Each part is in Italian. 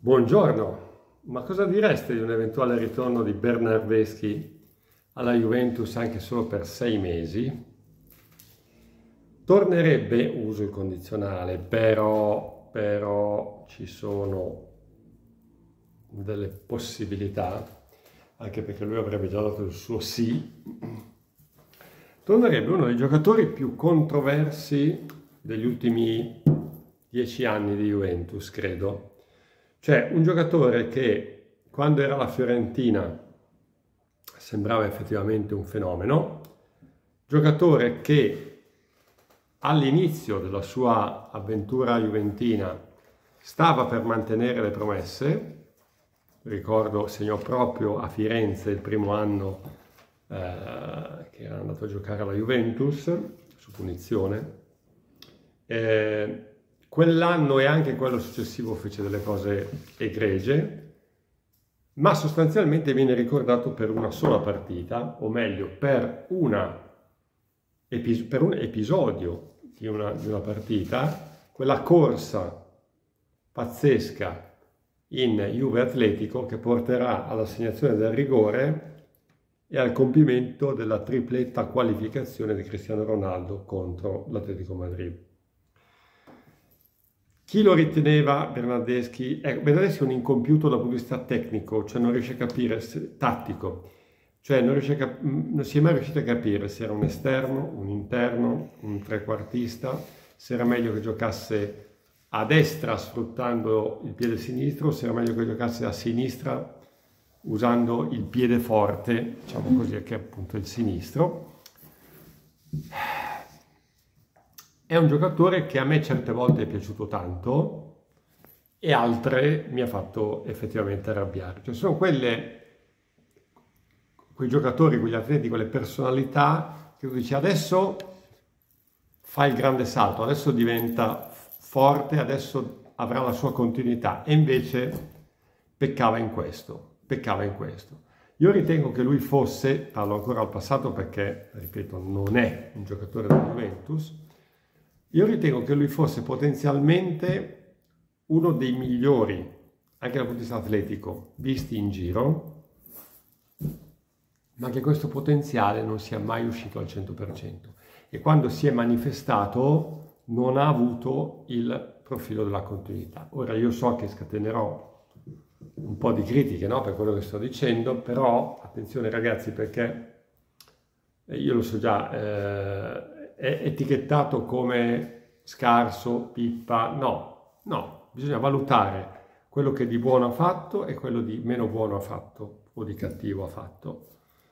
Buongiorno, ma cosa direste di un eventuale ritorno di Bernardeschi alla Juventus anche solo per 6 mesi? Tornerebbe, uso il condizionale, però ci sono delle possibilità, anche perché lui avrebbe già dato il suo sì. Tornerebbe uno dei giocatori più controversi degli ultimi 10 anni di Juventus, credo. Cioè, un giocatore che quando era alla Fiorentina sembrava effettivamente un fenomeno, giocatore che all'inizio della sua avventura juventina stava per mantenere le promesse. Ricordo, segnò proprio a Firenze il primo anno che era andato a giocare alla Juventus, su punizione. Quell'anno e anche quello successivo fece delle cose egregie, ma sostanzialmente viene ricordato per una sola partita, o meglio, per un episodio di una partita, quella corsa pazzesca in Juve Atletico che porterà all'assegnazione del rigore e al compimento della tripletta qualificazione di Cristiano Ronaldo contro l'Atletico Madrid. Chi lo riteneva Bernardeschi? Bernardeschi è un incompiuto dal punto di vista tecnico, cioè non riesce a capire, tattico, cioè non si è mai riuscito a capire se era un esterno, un interno, un trequartista, se era meglio che giocasse a destra sfruttando il piede sinistro, se era meglio che giocasse a sinistra usando il piede forte, diciamo così, che è appunto il sinistro. È un giocatore che a me certe volte è piaciuto tanto e altre mi ha fatto effettivamente arrabbiare. Cioè sono quei giocatori, quegli atleti, quelle personalità che tu dici adesso fa il grande salto, adesso diventa forte, adesso avrà la sua continuità e invece peccava in questo. Io ritengo che lui fosse, parlo ancora al passato perché, ripeto, non è un giocatore della Juventus, io ritengo che lui fosse potenzialmente uno dei migliori, anche dal punto di vista atletico, visti in giro, ma che questo potenziale non sia mai uscito al 100%. E quando si è manifestato non ha avuto il profilo della continuità. Ora io so che scatenerò un po' di critiche, no, per quello che sto dicendo, però attenzione ragazzi, perché io lo so già, è etichettato come scarso, pippa, no, bisogna valutare quello che di buono ha fatto e quello di meno buono ha fatto o di cattivo ha fatto.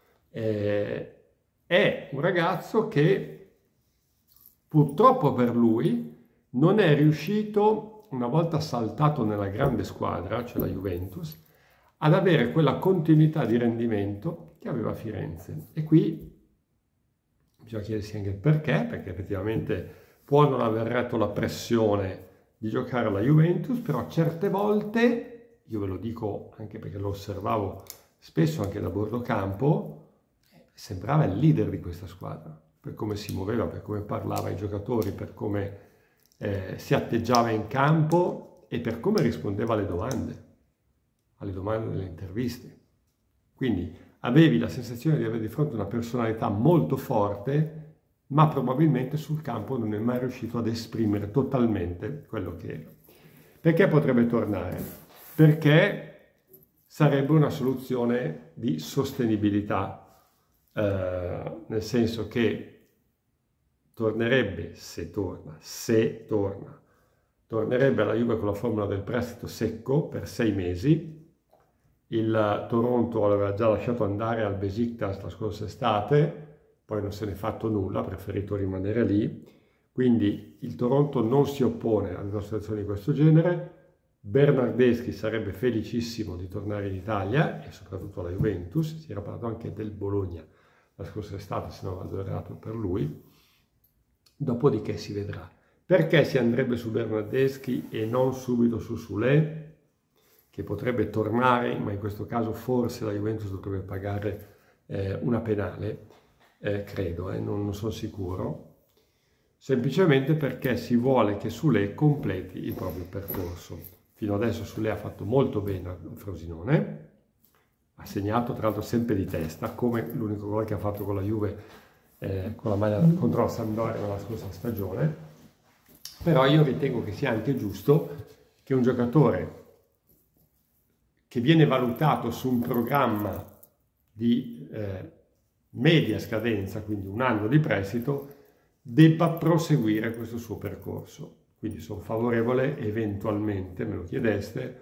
È un ragazzo che purtroppo per lui non è riuscito, una volta saltato nella grande squadra, cioè la Juventus, ad avere quella continuità di rendimento che aveva a Firenze. E qui bisogna chiedersi anche il perché effettivamente può non aver retto la pressione di giocare alla Juventus, però certe volte, io ve lo dico anche perché lo osservavo spesso anche da bordo campo, sembrava il leader di questa squadra, per come si muoveva, per come parlava ai giocatori, per come si atteggiava in campo e per come rispondeva alle domande delle interviste. Quindi avevi la sensazione di avere di fronte una personalità molto forte, ma probabilmente sul campo non è mai riuscito ad esprimere totalmente quello che era. Perché potrebbe tornare? Perché sarebbe una soluzione di sostenibilità, nel senso che tornerebbe, se torna, tornerebbe alla Juve con la formula del prestito secco per 6 mesi. Il Toronto l'aveva già lasciato andare al Besiktas la scorsa estate, poi non se n'è fatto nulla, ha preferito rimanere lì. Quindi il Toronto non si oppone ad una situazione di questo genere. Bernardeschi sarebbe felicissimo di tornare in Italia e soprattutto alla Juventus. Si era parlato anche del Bologna la scorsa estate, se non vado errato per lui. Dopodiché si vedrà. Perché si andrebbe su Bernardeschi e non subito su Soulé, che potrebbe tornare, ma in questo caso forse la Juventus dovrebbe pagare una penale, credo, non sono sicuro, semplicemente perché si vuole che Soulé completi il proprio percorso. fino adesso Soulé ha fatto molto bene al Frosinone, ha segnato tra l'altro sempre di testa, come l'unico gol che ha fatto con la Juve con la maglia contro la Sampdoria nella scorsa stagione. Però io ritengo che sia anche giusto che un giocatore che viene valutato su un programma di media scadenza, quindi un anno di prestito, debba proseguire questo suo percorso. Quindi sono favorevole eventualmente, me lo chiedeste,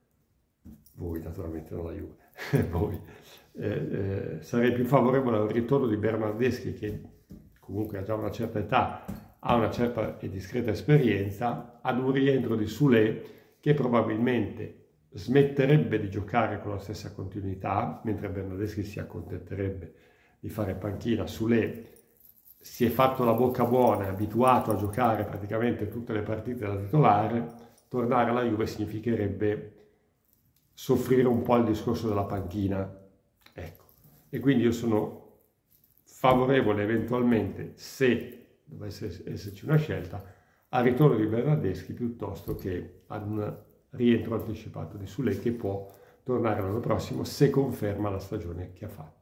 voi naturalmente non la Juve, voi, sarei più favorevole al ritorno di Bernardeschi, che comunque ha già una certa età, ha una certa e discreta esperienza, ad un rientro di Soulé che probabilmente smetterebbe di giocare con la stessa continuità, mentre Bernardeschi si accontenterebbe di fare panchina. Soulé si è fatto la bocca buona, è abituato a giocare praticamente tutte le partite da titolare, tornare alla Juve significherebbe soffrire un po' il discorso della panchina. Ecco. E quindi io sono favorevole eventualmente, se dovesse esserci una scelta, al ritorno di Bernardeschi piuttosto che ad un rientro anticipato di Soulé, che può tornare l'anno prossimo se conferma la stagione che ha fatto.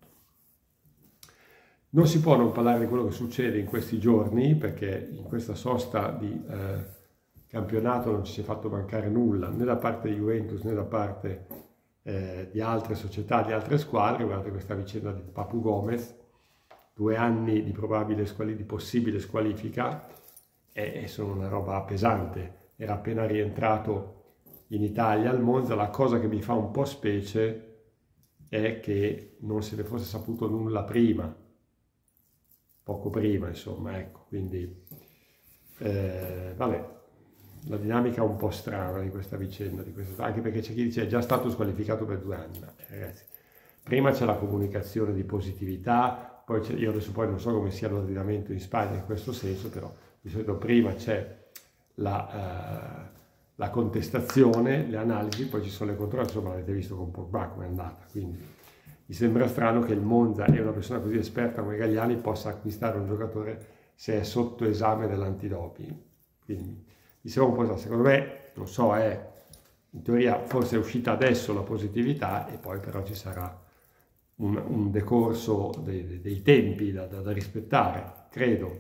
Non si può non parlare di quello che succede in questi giorni, perché in questa sosta di campionato non ci si è fatto mancare nulla, né da parte di Juventus né da parte di altre società, di altre squadre. Guardate questa vicenda di Papu Gomez, 2 anni di possibile squalifica, e sono una roba pesante. Era appena rientrato in Italia al Monza. La cosa che mi fa un po' specie è che non se ne fosse saputo nulla prima, poco prima, insomma, ecco. Quindi vabbè, la dinamica è un po' strana di questa vicenda, anche perché c'è chi dice è già stato squalificato per 2 anni. Ma, ragazzi, prima c'è la comunicazione di positività, poi io adesso poi non so come sia l'ordinamento in Spagna in questo senso, però di solito prima c'è la contestazione, le analisi, poi ci sono le controlle. Insomma, avete visto con Pogba come è andata, quindi mi sembra strano che il Monza e una persona così esperta come Galliani possa acquistare un giocatore se è sotto esame dell'antidoping. Quindi mi sembra un po', secondo me, non so, in teoria forse è uscita adesso la positività, e poi però ci sarà un decorso dei tempi da rispettare, credo,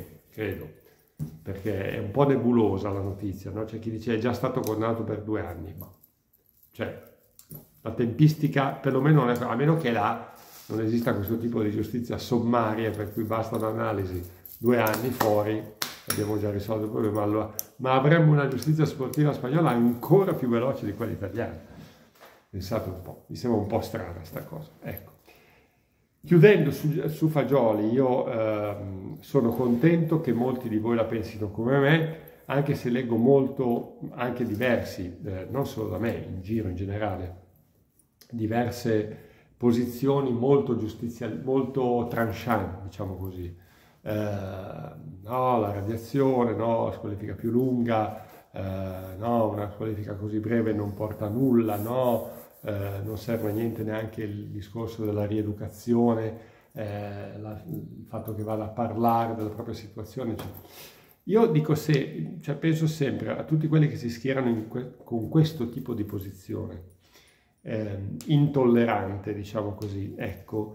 perché è un po' nebulosa la notizia, no? C'è chi dice è già stato condannato per 2 anni, ma cioè la tempistica perlomeno non è, a meno che là non esista questo tipo di giustizia sommaria per cui basta un'analisi, 2 anni fuori, abbiamo già risolto il problema. Allora, ma avremmo una giustizia sportiva spagnola ancora più veloce di quella italiana. Pensate un po', mi sembra un po' strana sta cosa. Ecco. Chiudendo su Fagioli, io sono contento che molti di voi la pensino come me, anche se leggo molto, anche diversi, non solo da me, in giro in generale, diverse posizioni molto tranchant, diciamo così. No, la radiazione, no, la squalifica più lunga, no, una squalifica così breve non porta a nulla, no, non serve a niente neanche il discorso della rieducazione, il fatto che vada a parlare della propria situazione. Cioè, io dico penso sempre a tutti quelli che si schierano con questo tipo di posizione, intollerante, diciamo così, ecco,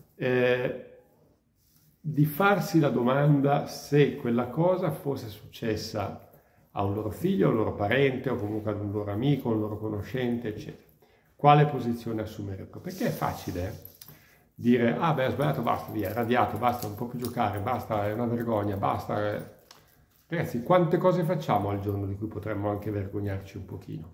di farsi la domanda se quella cosa fosse successa a un loro figlio, a un loro parente, o comunque ad un loro amico, a un loro conoscente, eccetera. Quale posizione assumerebbero? Perché è facile dire, ah beh, ho sbagliato, basta, via, è radiato, basta, non può più giocare, basta, è una vergogna, basta. Ragazzi, quante cose facciamo al giorno di cui potremmo anche vergognarci un pochino?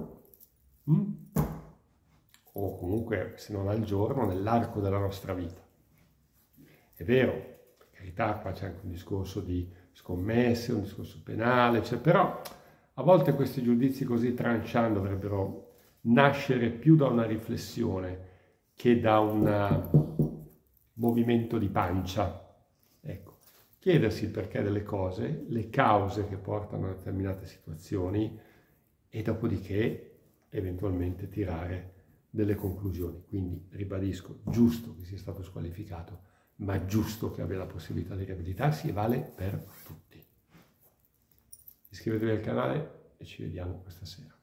O comunque, se non al giorno, nell'arco della nostra vita. È vero, per carità, qua c'è anche un discorso di scommesse, un discorso penale, però a volte questi giudizi così tranchant dovrebbero nascere più da una riflessione che da un movimento di pancia. Ecco, chiedersi il perché delle cose, le cause che portano a determinate situazioni, e dopodiché eventualmente tirare delle conclusioni. Quindi ribadisco, giusto che sia stato squalificato, ma giusto che abbia la possibilità di riabilitarsi, e vale per tutti. Iscrivetevi al canale e ci vediamo questa sera.